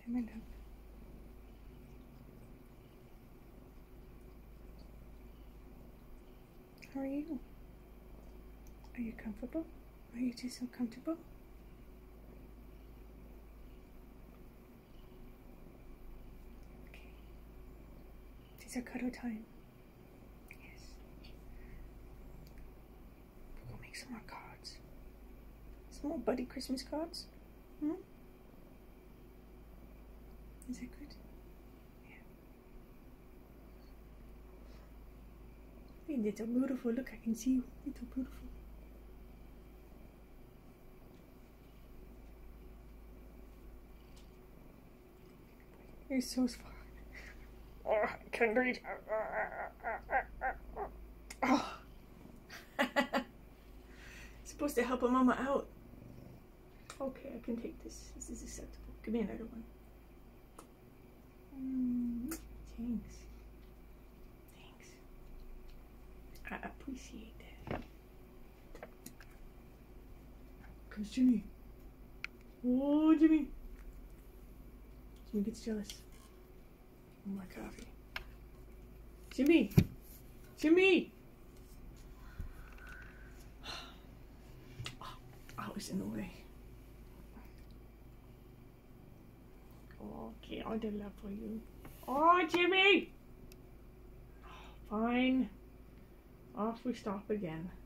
my love. How are you? Are you comfortable? Are you just so comfortable? Okay. It's a cuddle time. Yes. We'll go make some more cards. Some more Buddy Christmas cards. Hmm? Is that good? Yeah. Hey, little beautiful. Look, I can see you. Little beautiful. You're so smart. Oh, I can't read. Oh. Supposed to help a mama out. Okay, I can take this. This is acceptable. Give me another one. Thanks. Thanks. I appreciate that. Comes Jimmy. Oh, Jimmy. Jimmy gets jealous. Oh, my coffee. Jimmy! Jimmy! Oh, it's in the way. Okay, all the love for you. Oh, Jimmy! Fine. Off we stop again.